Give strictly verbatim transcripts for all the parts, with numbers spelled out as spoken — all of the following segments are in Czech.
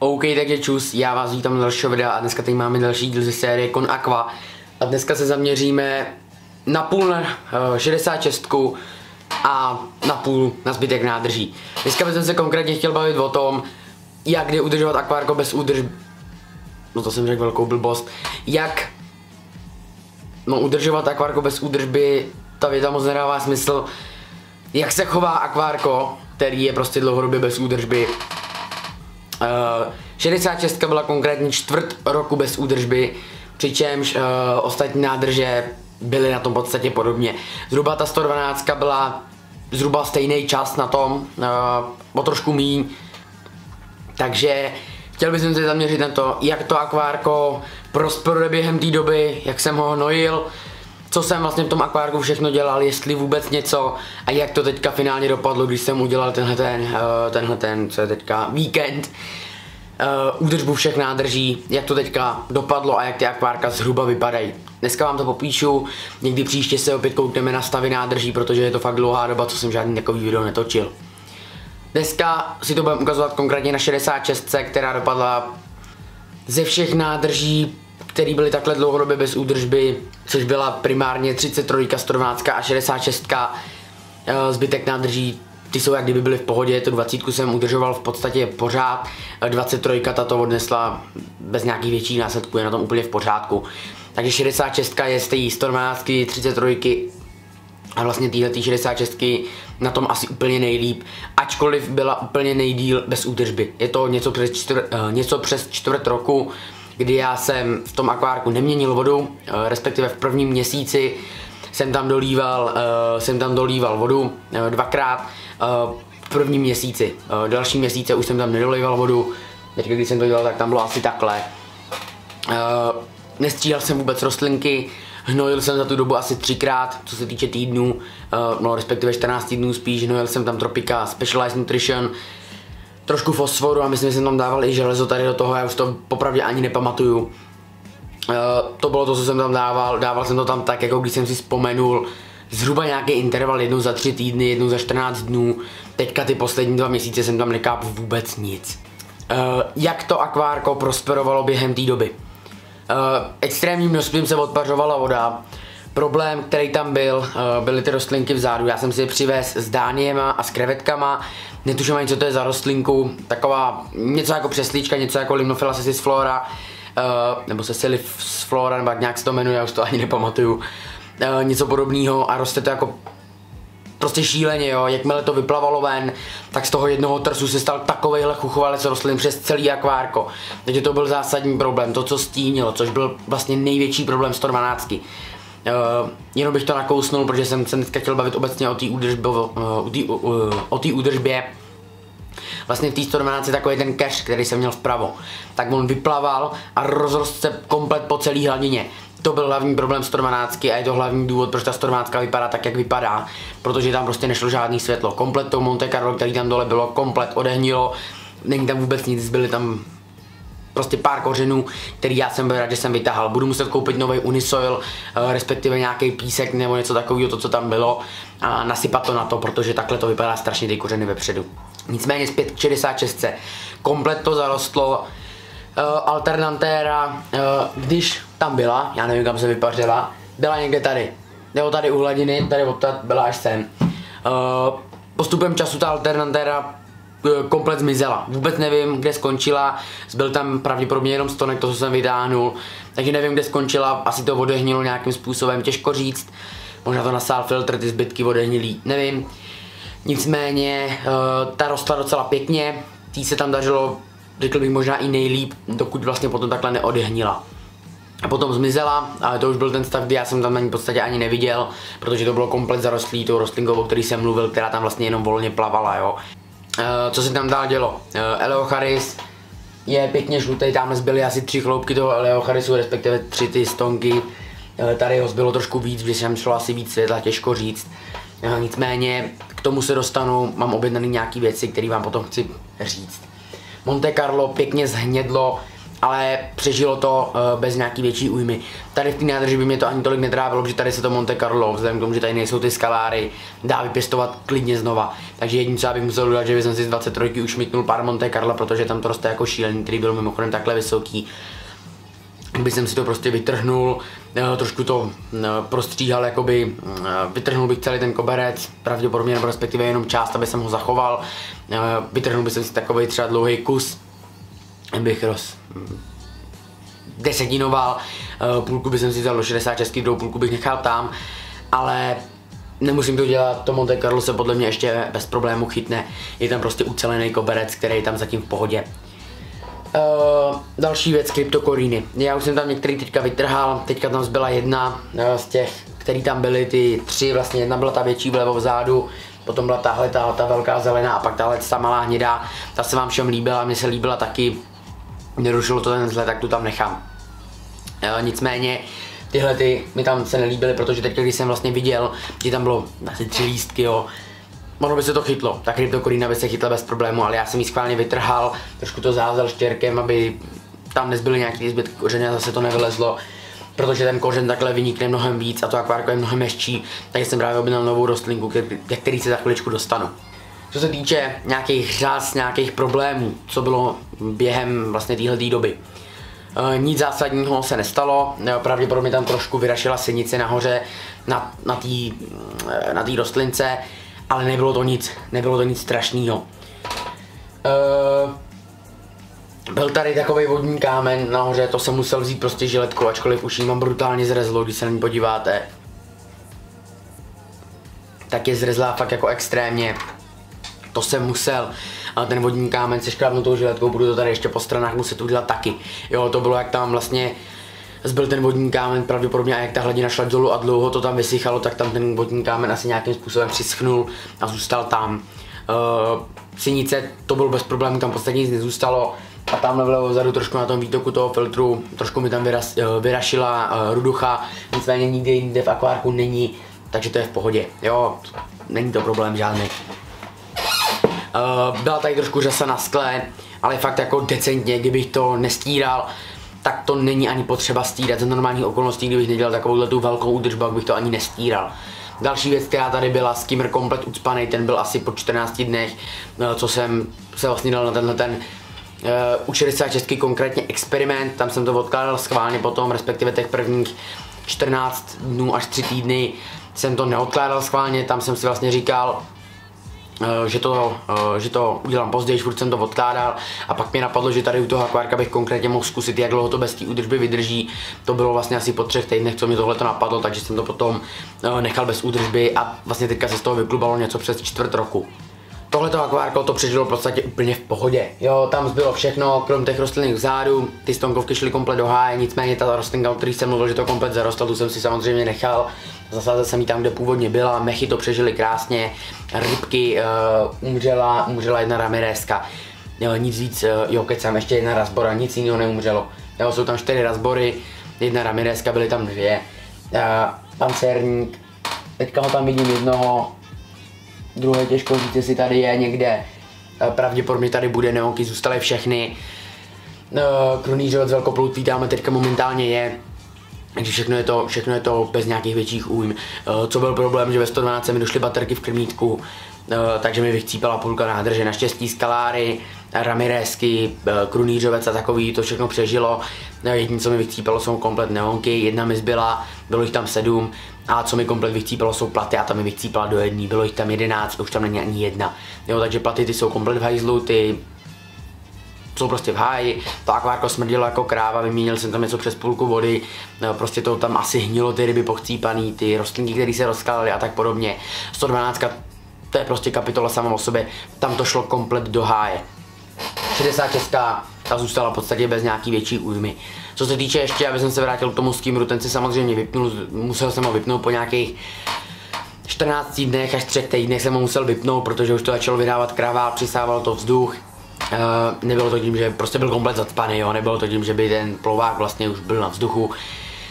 OK, takže čus, já vás vítám na dalšího videa a dneska tady máme další díl ze série Con Aqua. A dneska se zaměříme na půl na uh, šedesát šest a na půl na zbytek nádrží. Dneska bych se konkrétně chtěl bavit o tom, jak kdy udržovat akvárko bez údržby. No to jsem řekl velkou blbost. Jak no, udržovat akvárko bez údržby, ta věta moc nedává smysl. Jak se chová akvárko, který je prostě dlouhodobě bez údržby. Uh, šedesát šest byla konkrétně čtvrt roku bez údržby, přičemž uh, ostatní nádrže byly na tom podstatě podobně. Zhruba ta sto dvanáct byla zhruba stejný čas na tom, uh, o trošku míň. Takže chtěl bych se zaměřit na to, jak to akvárko prosperuje během té doby, jak jsem ho hnojil, co jsem vlastně v tom akvárku všechno dělal, jestli vůbec něco a jak to teďka finálně dopadlo, když jsem udělal tenhle ten, uh, tenhle ten, co je teďka, víkend, uh, údržbu všech nádrží, jak to teďka dopadlo a jak ty akvárka zhruba vypadají. Dneska vám to popíšu, někdy příště se opět koukneme na stavy nádrží, protože je to fakt dlouhá doba, co jsem žádný takový video netočil. Dneska si to budeme ukazovat konkrétně na šedesát šest, která dopadla ze všech nádrží, které byly takhle dlouhodobě bez údržby, což byla primárně třicet tři, sto dvanáct a šedesát šest. Zbytek nádrží, ty jsou jak kdyby byly v pohodě, tu dvacet jsem udržoval v podstatě pořád, dvacet tři tato odnesla bez nějakých větších následků, je na tom úplně v pořádku. Takže šedesát šest je z té sto dvanáct, třicet tři a vlastně téhle šedesát šest na tom asi úplně nejlíp, ačkoliv byla úplně nejdýl bez údržby. Je to něco přes, čtvr, něco přes čtvrt roku, kdy já jsem v tom akvárku neměnil vodu, respektive v prvním měsíci jsem tam dolíval, jsem tam dolíval vodu dvakrát v prvním měsíci. Další měsíce už jsem tam nedolíval vodu, teď když jsem to dělal, tak tam bylo asi takhle. Nestříhal jsem vůbec rostlinky, hnojil jsem za tu dobu asi třikrát, co se týče týdnů, no respektive čtrnáct týdnů spíš, hnojil jsem tam Tropica Specialized Nutrition, trošku fosforu a myslím, že jsem tam dával i železo tady do toho, já už to popravdě ani nepamatuju. Uh, to bylo to, co jsem tam dával, dával jsem to tam tak, jako když jsem si vzpomenul, zhruba nějaký interval, jednou za tři týdny, jednou za čtrnáct dnů, teďka ty poslední dva měsíce jsem tam nekápl vůbec nic. Uh, jak to akvárko prosperovalo během té doby? Uh, extrémním množstvím se odpařovala voda. Problém, který tam byl, uh, byly ty rostlinky vzadu. Já jsem si je přivez s dániema a s krevetkama. Netuším ani, co to je za rostlinku. Taková něco jako přeslíčka, něco jako Limnophila sessiflora, uh, nebo sessiflora, nebo jak nějak se to jmenuje, já už to ani nepamatuju. Uh, něco podobného a roste to jako prostě šíleně, jo. Jakmile to vyplavalo ven, tak z toho jednoho trsu se stal takovejhle chuchovalec rostlin přes celý akvárko. Takže to byl zásadní problém, to co stínilo, což byl vlastně největší problém sto dvanáct. Uh, jenom bych to nakousnul, protože jsem se dneska chtěl bavit obecně o té údržbě, uh, uh, o té údržbě. Vlastně v té sto dvanáct je takový ten cache, který jsem měl vpravo, tak on vyplaval a rozrostl se komplet po celé hladině. To byl hlavní problém sto dvanáct a je to hlavní důvod, proč ta sto dvanáct vypadá tak, jak vypadá, protože tam prostě nešlo žádný světlo. Komplet to Monte Carlo, který tam dole bylo, komplet odehnilo, není tam vůbec nic, zbyly tam prostě pár kořenů, který já jsem byl rád, že jsem vytáhl. Budu muset koupit nový unisoil, respektive nějaký písek nebo něco takového, to co tam bylo, a nasypat to na to, protože takhle to vypadá strašně ty kořeny vepředu. Nicméně zpět k šedesát šest. Komplet to zarostlo. Alternantéra, když tam byla, já nevím, kam se vypařila, byla někde tady, nebo tady u hladiny, tady odtud byla až sem. Postupem času ta alternantéra komplet zmizela. Vůbec nevím, kde skončila, zbyl tam pravděpodobně jenom stonek, to co jsem vytáhnul, takže nevím, kde skončila, asi to odehnilo nějakým způsobem, těžko říct, možná to nasál filtr, ty zbytky odehnilý, nevím. Nicméně ta rostla docela pěkně, tý se tam dařilo, řekl bych možná i nejlíp, dokud vlastně potom takhle neodehnila. A potom zmizela, ale to už byl ten stav, kdy já jsem tam na ní v podstatě ani neviděl, protože to bylo komplet zarostlý tou rostlinkou, o který jsem mluvil, která tam vlastně jenom volně plavala, jo. Uh, co se tam dál dělo? Uh, Eleocharis je pěkně žlutý, tam zbyly asi tři chloupky toho Eleocharisu, respektive tři ty stonky. Uh, tady ho zbylo trošku víc, když jsem šlo asi víc světla, těžko říct. Uh, nicméně k tomu se dostanu, mám objednaný nějaký věci, které vám potom chci říct. Monte Carlo pěkně zhnědlo ale přežilo to uh, bez nějaký větší újmy. Tady v té nádrži by mě to ani tolik netrávilo, protože tady se to Monte Carlo, vzhledem k tomu, že tady nejsou ty skaláry, dá vypěstovat klidně znova. Takže jediné, co já bych musel udělat, že bych si z dvacet tři už mítnul pár Monte Carlo, protože tam to roste jako šílený, který byl mimochodem takhle vysoký. Bych jsem si to prostě vytrhnul, trošku to prostříhal, jakoby vytrhnul bych celý ten koberec, pravděpodobně nebo respektive jenom část, aby jsem ho zachoval. Vytrhnul bych si takový třeba dlouhý kus, bych roz desetinoval, půlku bych si vzal do šedesát šest, druhou půlku bych nechal tam, ale nemusím to dělat, to Monte Carlo se podle mě ještě bez problému chytne, je tam prostě ucelený koberec, který je tam zatím v pohodě. Uh, další věc, kryptokoríny. Já už jsem tam některý teďka vytrhal, teďka tam zbyla jedna uh, z těch, který tam byly ty tři, vlastně jedna byla ta větší vlevo vzadu, potom byla tahle ta, ta velká zelená a pak tahle ta malá hnědá, ta se vám všem líbila, mně se líbila taky, nerušilo to ten vzhled, tak tu tam nechám. Uh, nicméně tyhle ty mi tam se nelíbily, protože teď, když jsem vlastně viděl, že tam bylo asi tři lístky, jo, ono by se to chytlo, ta kryptokorína by se chytla bez problému, ale já jsem ji schválně vytrhal, trošku to zázel štěrkem, aby tam nezbyly nějaký zbytky kořeně a zase to nevylezlo, protože ten kořen takhle vynikne mnohem víc a to akvárko je mnohem hezčí, takže jsem právě objednal novou rostlinku, ke který se za chviličku dostanu. Co se týče nějakých řas, nějakých problémů, co bylo během vlastně téhletý doby. E, nic zásadního se nestalo, pravděpodobně tam trošku vyrašila sinice nahoře na, na té na té rostlince, ale nebylo to nic, nebylo to nic strašného. Uh, byl tady takový vodní kámen nahoře, to jsem musel vzít prostě žiletkou, ačkoliv už jí mám brutálně zrezlo, když se na ní podíváte. Tak je zrezlá fakt jako extrémně. To jsem musel, ale ten vodní kámen se škrábnu tou žiletkou, budu to tady ještě po stranách muset udělat taky. Jo, to bylo jak tam vlastně zbyl ten vodní kámen pravděpodobně a jak ta hladina šla dolů a dlouho to tam vysychalo, tak tam ten vodní kámen asi nějakým způsobem přischnul a zůstal tam. Uh, sinice, to bylo bez problémů, tam v podstatě nic nezůstalo a tam vlevo vzadu trošku na tom výtoku toho filtru, trošku mi tam vyras, uh, vyrašila uh, ruducha, nicméně nikde jinde v akvárku není, takže to je v pohodě, jo, není to problém žádný. Uh, byla tady trošku řasa na skle, ale fakt jako decentně, kdybych to nestíral, tak to není ani potřeba stírat. Za normálních okolností, kdybych nedělal takovouhle tu velkou údržbu, bych to ani nestíral. Další věc, která tady byla, skimmer komplet ucpaný, ten byl asi po čtrnácti dnech, co jsem se vlastně dal na tenhle ten uh, u šedesát šest konkrétně experiment, tam jsem to odkládal schválně potom, respektive těch prvních čtrnáct dnů až tři týdny jsem to neodkládal schválně, tam jsem si vlastně říkal, Že to, že to udělám později, furt jsem to odkládal a pak mě napadlo, že tady u toho akvárka bych konkrétně mohl zkusit, jak dlouho to bez té údržby vydrží. To bylo vlastně asi po třech týdnech, co mi tohle to napadlo, takže jsem to potom nechal bez údržby a vlastně teďka se z toho vyklubalo něco přes čtvrt roku. Tohleto akvárko to přežilo v podstatě úplně v pohodě. Jo, tam zbylo všechno, krom těch rostlinných vzádů, ty stonkovky šly komplet do háje, nicméně ta rostlinka, o který jsem mluvil, že to komplet zarostla, tu jsem si samozřejmě nechal. Zasázel jsem ji tam, kde původně byla, mechy to přežily krásně, rybky, uh, umřela, umřela jedna ramirezka. Jo, nic víc, uh, jo, kecám, ještě jedna razbora, nic jiného neumřelo. Jo, jsou tam čtyři razbory, jedna ramirezka, byly tam dvě. Uh, pancérník, teďka ho tam vidím jednoho. Druhé těžko říct, jestli tady je někde, pravděpodobně tady bude, neonky zůstaly všechny. Krunýřovec velkoploutví tam teďka momentálně je, takže všechno je to, všechno je to bez nějakých větších újm. Co byl problém, že ve sto dvanáct mi došly baterky v krmítku, takže mi vychcípala půlka nádrže. Naštěstí skaláry, ramirezky, krunýřovec a takový, to všechno přežilo. Jediné, co mi vychcípalo, jsou komplet neonky, jedna mi zbyla, bylo jich tam sedm. A co mi komplet vychcípalo, jsou platy a tam mi vychcípala do jedné, bylo jich tam jedenáct, už tam není ani jedna. Jo, takže platy ty jsou komplet v hajzlu, ty jsou prostě v háji, to akvárko smrdilo jako kráva, vyměnil jsem tam něco přes půlku vody, no, prostě to tam asi hnilo, ty ryby pochcípaný, ty rostlinky, které se rozkládaly a tak podobně. sto dvanáct, to je prostě kapitola sama o sobě, tam to šlo komplet do háje. šedesát šest, ta zůstala v podstatě bez nějaký větší újmy. Co se týče ještě, aby jsem se vrátil k tomu skimmeru, ten si samozřejmě vypnul, musel jsem ho vypnout po nějakých čtrnácti dnech až třech týdnech jsem ho musel vypnout, protože už to začalo vydávat kravál, přisával to vzduch. Uh, nebylo to tím, že prostě byl komplet zacpaný, jo, nebylo to tím, že by ten plovák vlastně už byl na vzduchu. Uh,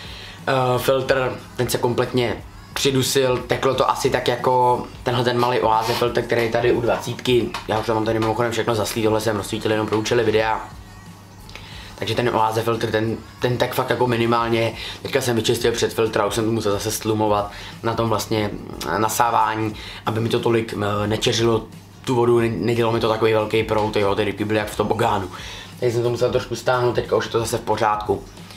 filtr, ten se kompletně přidusil, teklo to asi tak jako tenhle ten malý oáze filtr, který je tady u dvacítky. Já už tam mám tady mimochodem všechno zaslít, tohle jsem rozsvítil jenom pro účely videa. takže ten oáze filtr, ten, ten tak fakt jako minimálně, teďka jsem vyčistil před filtr a už jsem to musel zase stlumovat na tom vlastně nasávání, aby mi to tolik nečeřilo tu vodu, nedělalo mi to takový velký proud, jo, ty rybky byly jak v tom ogánu. Takže jsem to musel trošku stáhnout, teďka už je to zase v pořádku.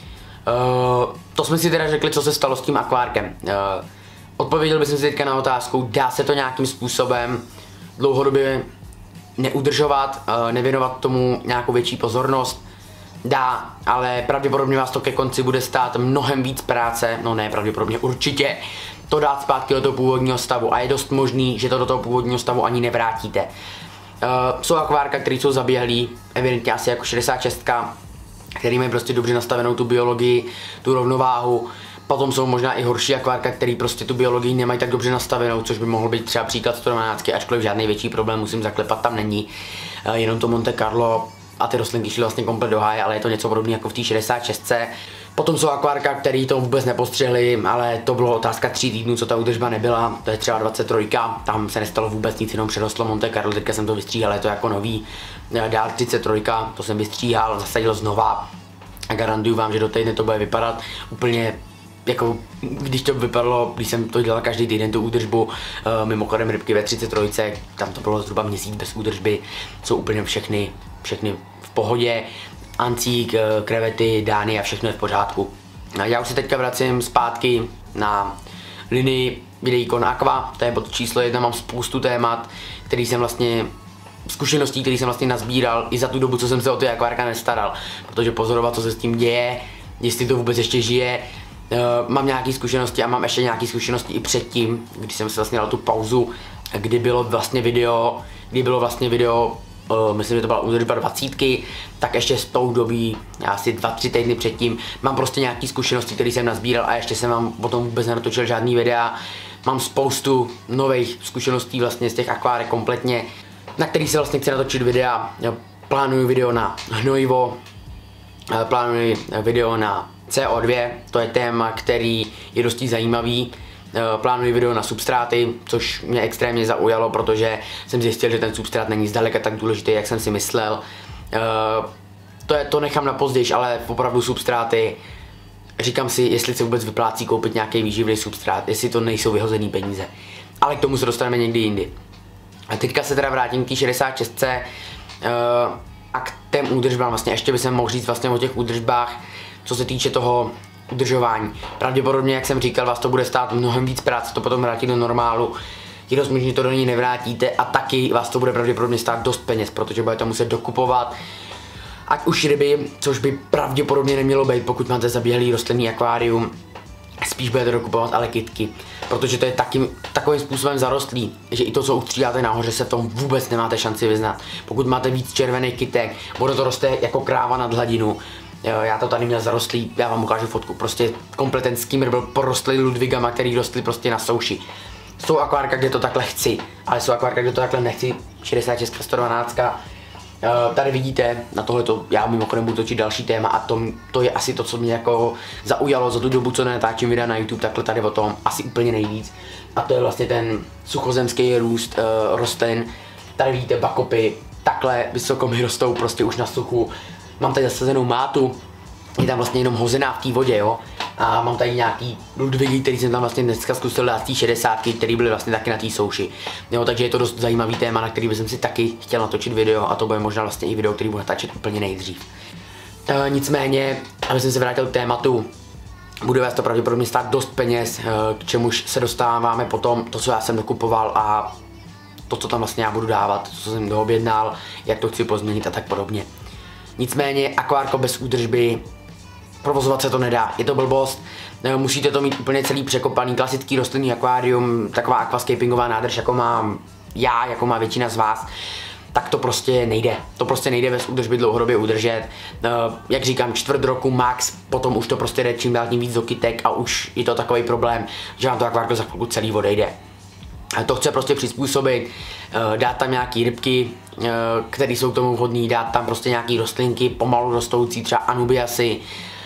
Uh, to jsme si teda řekli, co se stalo s tím akvárkem. Uh, odpověděl bych si teďka na otázku, dá se to nějakým způsobem dlouhodobě neudržovat, uh, nevěnovat tomu nějakou větší pozornost. Dá, ale pravděpodobně vás to ke konci bude stát mnohem víc práce, no ne, pravděpodobně určitě, to dát zpátky do toho původního stavu a je dost možný, že to do toho původního stavu ani nevrátíte. Uh, jsou akvárka, které jsou zaběhlý, evidentně asi jako šedesát šest, který mají prostě dobře nastavenou tu biologii, tu rovnováhu. Potom jsou možná i horší akvárka, který prostě tu biologii nemají tak dobře nastavenou, což by mohl být třeba příklad sto dvanáct, ačkoliv žádný větší problém, musím zaklepat, tam není. Uh, jenom to Monte Carlo a ty rostlinky šly vlastně komplet do háje, ale je to něco podobného jako v té šedesát šest. Potom jsou akvárka, který to vůbec nepostřehli, ale to bylo otázka tří týdnů, co ta údržba nebyla, to je třeba dvacet tři, tam se nestalo vůbec nic, jenom přerostlo Monte Carlo, teďka jsem to vystříhal, je to jako nový. Dál třicet tři, to jsem vystříhal, zasadil znova a garantuju vám, že do týdne to bude vypadat úplně jako když to vypadalo, když jsem to dělal každý týden tu údržbu, uh, mimochodem rybky ve třicet tři, tam to bylo zhruba měsíc bez údržby, jsou úplně všechny, všechny v pohodě, ancík, krevety, dány a všechno je v pořádku. Já už se teďka vracím zpátky na linii videí Con Aqua, to je bod číslo jedna, mám spoustu témat, který jsem vlastně, zkušeností, který jsem vlastně nazbíral i za tu dobu, co jsem se o ty akvárka nestaral, protože pozorovat, co se s tím děje, jestli to vůbec ještě žije. Uh, mám nějaké zkušenosti a mám ještě nějaké zkušenosti i předtím, když jsem se vlastně dal tu pauzu, kdy bylo vlastně video, kdy bylo vlastně video, uh, myslím, že to byla údržba dvacítky, tak ještě z tou dobí, asi dva, tři týdny předtím, mám prostě nějaké zkušenosti, které jsem nazbíral a ještě jsem vám potom vůbec nenatočil žádný videa. Mám spoustu nových zkušeností vlastně z těch akvárek kompletně, na který se vlastně chci natočit videa. Plánuju video na hnojivo, plánuji video na C O dva, to je téma, který je dosti zajímavý. Plánuji video na substráty, což mě extrémně zaujalo, protože jsem zjistil, že ten substrát není zdaleka tak důležitý, jak jsem si myslel. To, je, to nechám na později, ale opravdu substráty, říkám si, jestli se vůbec vyplácí koupit nějaký výživný substrát, jestli to nejsou vyhozený peníze. Ale k tomu se dostaneme někdy jindy. A teďka se teda vrátím k té šedesát šest a k těm údržbám. Vlastně ještě bych mohl říct vlastně o těch údržbách, co se týče toho udržování. Pravděpodobně, jak jsem říkal, vás to bude stát mnohem víc práce, to potom vrátit do normálu. Je dost možný, že to do ní nevrátíte a taky vás to bude pravděpodobně stát dost peněz, protože budete muset dokupovat ať už ryby, což by pravděpodobně nemělo být, pokud máte zaběhlý rostlinný akvárium, spíš budete dokupovat ale kytky, protože to je taky, takovým způsobem zarostlý, že i to, co ustřídáte nahoře, se v tom vůbec nemáte šanci vyznat. Pokud máte víc červených kytek, bude to roste jako kráva nad hladinu. Já to tady měl zarostlý, já vám ukážu fotku, prostě komplet ten skimmer byl porostlý Ludwigama, který rostly prostě na souši. Jsou akvárka, kde to takhle chci, ale jsou akvárka, kde to takhle nechci, šedesát šest, sto dvanáct. Tady vidíte, na tohleto já mimochodem budu točit další téma a to, to je asi to, co mě jako zaujalo za tu dobu, co nenatáčím videa na YouTube, takhle tady o tom asi úplně nejvíc. A to je vlastně ten suchozemský růst uh, rostlin. Tady vidíte bakopy, takhle vysoko mi rostou prostě už na suchu. Mám tady zasazenou mátu, je tam vlastně jenom hozená v té vodě, jo. A mám tady nějaký Ludwigy, který jsem tam vlastně dneska zkusil dát z té šedesátky, který byly vlastně taky na té souši. Jo, takže je to dost zajímavý téma, na který bych si taky chtěl natočit video a to bude možná vlastně i video, který budu natáčet úplně nejdřív. E, nicméně, aby jsem se vrátil k tématu, bude vás to pravděpodobně stát dost peněz, k čemuž se dostáváme potom, to, co já jsem dokupoval a to, co tam vlastně já budu dávat, co jsem doobjednal, jak to chci pozměnit a tak podobně. Nicméně akvárko bez údržby, provozovat se to nedá, je to blbost, musíte to mít úplně celý překopaný, klasický rostlinný akvárium, taková aquascapingová nádrž, jako mám já, jako má většina z vás, tak to prostě nejde, to prostě nejde bez údržby dlouhodobě udržet, jak říkám, čtvrt roku max, potom už to prostě jde čím dál tím víc do kytek a už je to takový problém, že vám to akvárko za chvilku celý odejde. To chce prostě přizpůsobit, dát tam nějaký rybky, které jsou k tomu vhodné, dát tam prostě nějaký rostlinky, pomalu rostoucí, třeba anubiasy,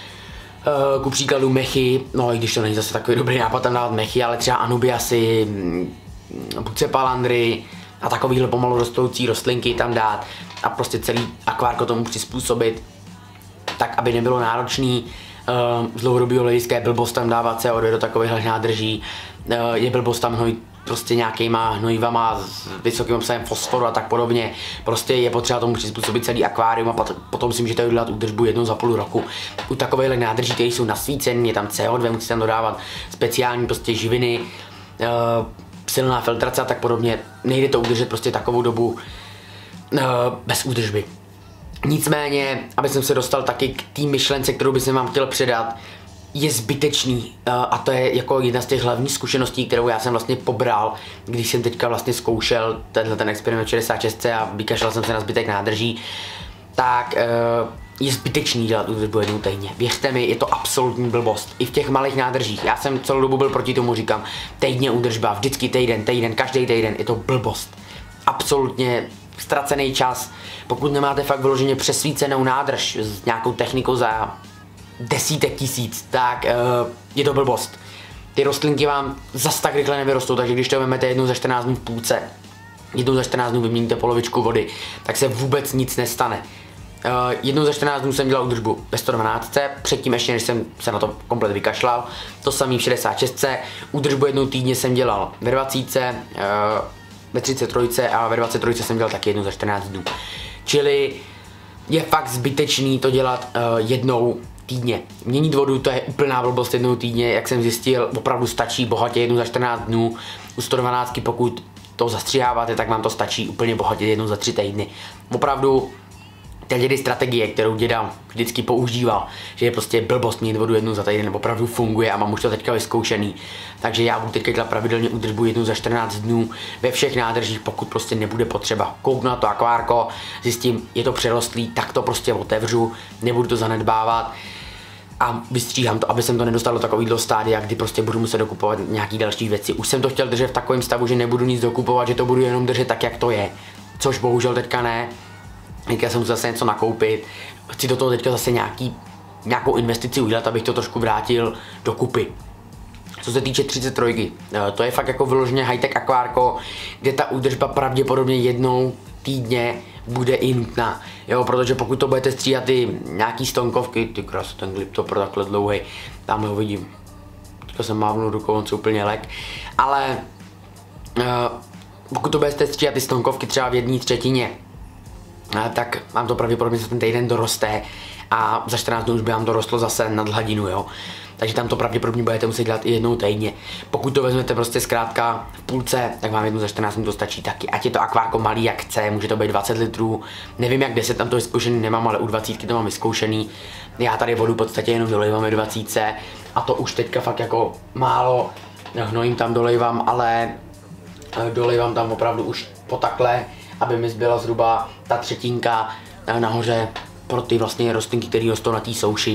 ku příkladu mechy, no i když to není zase takový dobrý nápad tam dávat mechy, ale třeba anubiasy, bucepalandry a takovýhle pomalu rostoucí rostlinky tam dát a prostě celý akvárko tomu přizpůsobit. tak aby nebylo náročný uh, z dlouhodobého hlediska je blbost tam dávat C O dva do takových nádrží, uh, je blbost tam hnojit prostě nějakýma hnojivama s vysokým obsahem fosforu a tak podobně. Prostě je potřeba tomu přizpůsobit celý akvárium a pot, potom si můžete udělat údržbu jednou za půl roku. U takových nádrží, které jsou nasvícené, je tam C O dva, musíte tam dodávat speciální prostě živiny, uh, silná filtrace a tak podobně. Nejde to udržet prostě takovou dobu uh, bez údržby. Nicméně, aby jsem se dostal taky k té myšlence, kterou bych vám chtěl předat, je zbytečný a to je jako jedna z těch hlavních zkušeností, kterou já jsem vlastně pobral, když jsem teďka vlastně zkoušel tenhle ten experiment šedesát šest a vykašlal jsem se na zbytek nádrží, tak je zbytečný dělat údržbu jednou týdně. Věřte mi, je to absolutní blbost. I v těch malých nádržích. Já jsem celou dobu byl proti tomu, říkám, týdně údržba, vždycky týden, týden, každý týden, je to blbost. Absolutně ztracený čas. Pokud nemáte fakt vyloženě přesvícenou nádrž s nějakou technikou za desítek tisíc, tak uh, je to blbost. Ty rostlinky vám zas tak rychle nevyrostou, takže když to vezmete jednou za čtrnáct dnů v půlce, jednou za čtrnáct dnů vyměníte polovičku vody, tak se vůbec nic nestane. Uh, jednou za čtrnáct dnů jsem dělal údržbu ve sto dvanáct, předtím ještě než jsem se na to komplet vykašlal, to samý v šedesát šest, údržbu jednou týdně jsem dělal ve dvacet, uh, ve třicet tři a ve dvacet tři jsem dělal taky jednou za čtrnáct dnů. Čili je fakt zbytečný to dělat uh, jednou týdně. Měnit vodu, to je úplná blbost jednou týdně, jak jsem zjistil, opravdu stačí bohatě jednou za čtrnáct dnů. U sto dvanáct, pokud to zastřiháváte, tak vám to stačí úplně bohatě jednou za tři týdny. Opravdu ty strategie, kterou děda vždycky používal, že je prostě blbost mít vodu jednou za týden, opravdu funguje a mám už to teďka vyzkoušený. Takže já budu teďka dělat pravidelně údržbu jednou za čtrnáct dnů ve všech nádržích, pokud prostě nebude potřeba. Kouknu na to akvárko, zjistím, je to přerostlý, tak to prostě otevřu, nebudu to zanedbávat a vystříhám to, aby jsem to nedostal do takového stádia, kdy prostě budu muset dokupovat nějaký další věci. Už jsem to chtěl držet v takovém stavu, že nebudu nic dokupovat, že to budu jenom držet tak, jak to je, což bohužel teďka ne. Teďka jsem musel zase něco nakoupit, chci do toho teďka zase nějaký, nějakou investici udělat, abych to trošku vrátil do kupy. Co se týče třicet tři, to je fakt jako vyloženě high-tech akvárko, kde ta údržba pravděpodobně jednou týdně bude i nutná, jo, protože pokud to budete stříhat ty nějaký stonkovky, ty kras, ten klip to pro takhle dlouhý, tam ho vidím, teďka jsem mávnul rukou, on se úplně lek, ale uh, pokud to budete stříhat ty stonkovky třeba v jedné třetině, tak vám to pravděpodobně za ten týden doroste a za čtrnáct dnů už by vám to rostlo zase nad hladinu, jo. Takže tam to pravděpodobně budete muset dělat i jednou týdně. Pokud to vezmete prostě zkrátka v půlce, tak vám jednou za čtrnáct dnů to stačí taky. Ať je to akvárko malý jak chce, může to být dvacet litrů, nevím jak deset tam to vyzkoušený nemám, ale u dvacítky to mám vyzkoušený. Já tady vodu v podstatě jenom dolejvám ve dvacítce a to už teďka fakt jako málo hnojím tam dolejvám, ale dolejvám tam opravdu už po takhle, aby mi zbyla zhruba ta třetinka nahoře pro ty vlastně rostlinky, které rostou na té souši,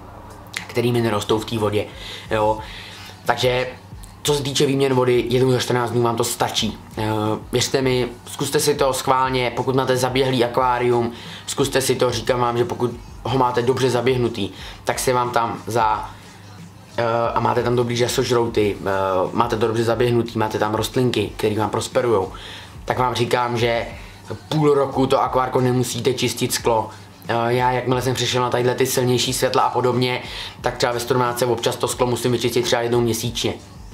které mi nerostou v té vodě, jo. Takže co se týče výměn vody, jednou za čtrnáct dnů vám to stačí. Věřte mi, zkuste si to schválně, pokud máte zaběhlý akvárium, zkuste si to, říkám vám, že pokud ho máte dobře zaběhnutý, tak se vám tam za a máte tam dobrý řasožrouty, máte to dobře zaběhnutý, máte tam rostlinky, které vám prosperujou, tak vám říkám, že půl roku to akvárko nemusíte čistit sklo. Já, jakmile jsem přišel na tadyhle ty silnější světla a podobně, tak třeba ve sto dvanáct občas to sklo musím vyčistit třeba jednou měsíčně.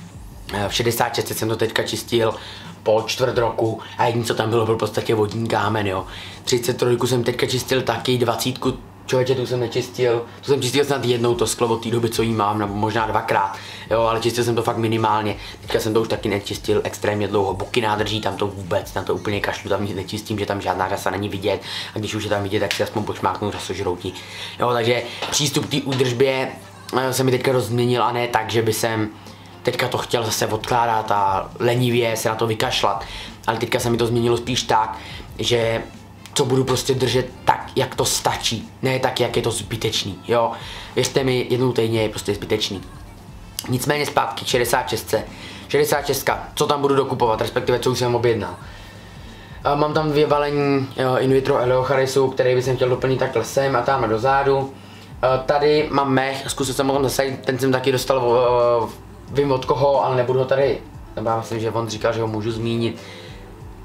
V šedesát šest jsem to teďka čistil po čtvrt roku a jediné, co tam bylo, byl v podstatě vodní kámen, jo. třicet tři jsem teďka čistil taky, dvacet, člověče, tu jsem nečistil, tu jsem čistil snad jednou to sklo od té doby, co jí mám, nebo možná dvakrát, jo, ale čistil jsem to fakt minimálně. Teďka jsem to už taky nečistil extrémně dlouho, boky nádrží, tam to vůbec, tam to úplně kašlu, tam nic nečistím, že tam žádná řasa není vidět a když už je tam vidět, tak si aspoň pošmáknu řasožroutí. Jo, takže přístup k té údržbě se mi teďka rozměnil a ne tak, že by jsem teďka to chtěl zase odkládat a lenivě se na to vykašlat, ale teďka se mi to změnilo spíš tak, že co budu prostě držet tak, jak to stačí, ne tak, jak je to zbytečný, jo. Věřte mi, jednou týdně je prostě zbytečný. Nicméně zpátky k šedesát šest. šedesát šest, co tam budu dokupovat, respektive co už jsem objednal. Mám tam dvě balení in vitro Eleocharisu, který bych chtěl doplnit takhle sem a tam dozadu. Tady mám mech, zkusil jsem ho tam zasadit, ten jsem taky dostal, vím od koho, ale nebudu ho tady, nebo já myslím, že on říkal, že ho můžu zmínit.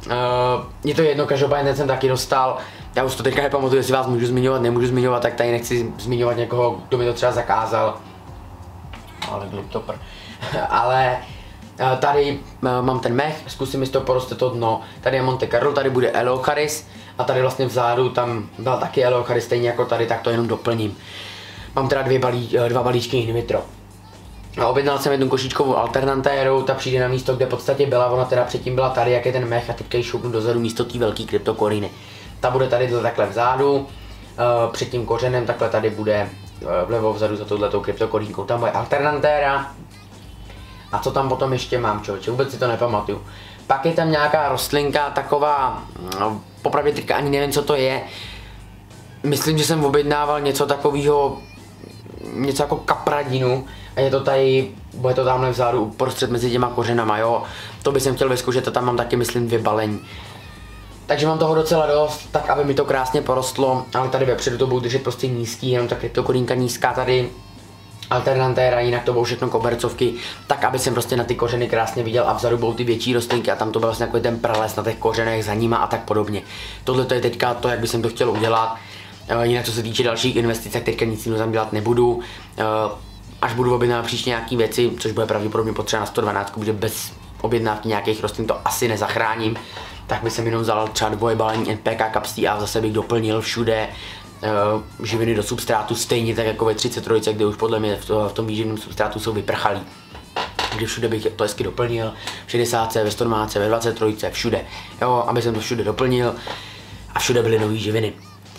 Uh, je to jedno, každopádně ten jsem taky dostal. Já už to teďka nepamatuju, jestli vás můžu zmiňovat, nemůžu zmiňovat, tak tady nechci zmiňovat někoho, kdo mi to třeba zakázal. Ale gliptopr. Ale uh, tady uh, mám ten mech, zkusím, jestli to poroste to dno. Tady je Monte Carlo, tady bude Eleocharis a tady vlastně vzadu tam byl taky Eleocharis, stejně jako tady, tak to jenom doplním. Mám teda dvě balí, dva balíčky Inhibitro. A objednal jsem jednu košíčkovou alternantéru, ta přijde na místo, kde v podstatě byla, ona teda předtím byla tady, jak je ten mech, a teďka ji šoupnu dozadu místo té velké kryptokoriny. Ta bude tady takhle vzadu, uh, před tím kořenem, takhle tady bude uh, vlevo vzadu za touhletou kryptokorínkou, tam bude alternantéra. A co tam potom ještě mám, člověče, vůbec si to nepamatuju. Pak je tam nějaká rostlinka, taková, no, popravdě teďka ani nevím, co to je. Myslím, že jsem objednával něco takového, něco jako kapradinu. A je to tady, bude to tamhle vzadu uprostřed mezi těma kořenama, jo. To bych jsem chtěl vyzkoušet a tam mám taky, myslím, dvě balení. Takže mám toho docela dost, tak aby mi to krásně porostlo, ale tady vepředu to budu držet prostě nízký, jenom ta kryptokorínka nízká tady. Alternantéra, jinak to budou všechno kobercovky, tak aby jsem prostě na ty kořeny krásně viděl a vzadu budou ty větší rostlinky a tam to byl vlastně jako ten prales na těch kořenech za nima a tak podobně. Tohle to je teďka to, jak bych jsem to chtěl udělat. Jinak co se týče dalších investic, tak teďka nic jiného tam dělat nebudu. Až budu objednávat příště nějaké věci, což bude pravděpodobně potřeba na sto dvanáct, protože bez objednávky nějakých rostlin to asi nezachráním, tak bych jsem jenom vzal třeba dvoje balení N P K kapslí a zase bych doplnil všude uh, živiny do substrátu, stejně tak jako ve třicet tři, kde už podle mě v, to, v tom výživném substrátu jsou vyprchalí. Kde všude bych to hezky doplnil, v šedesát, ve sto dvanáct, ve dvacet tři, všude, jo, aby jsem to všude doplnil a všude byly nový živiny.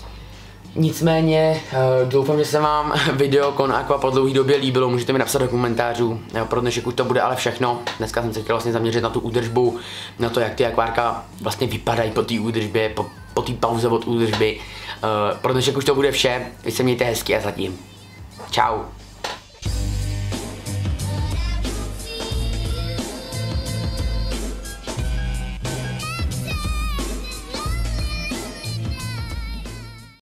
Nicméně uh, doufám, že se vám video Con Aqua po dlouhé době líbilo, můžete mi napsat do komentářů. Jo, pro dnešek už to bude ale všechno. Dneska jsem se chtěl vlastně zaměřit na tu údržbu, na to, jak ty akvárka vlastně vypadají po té údržbě, po, po té pauze od údržby. Uh, pro dnešek už to bude vše, vy se mějte hezky a zatím. Čau.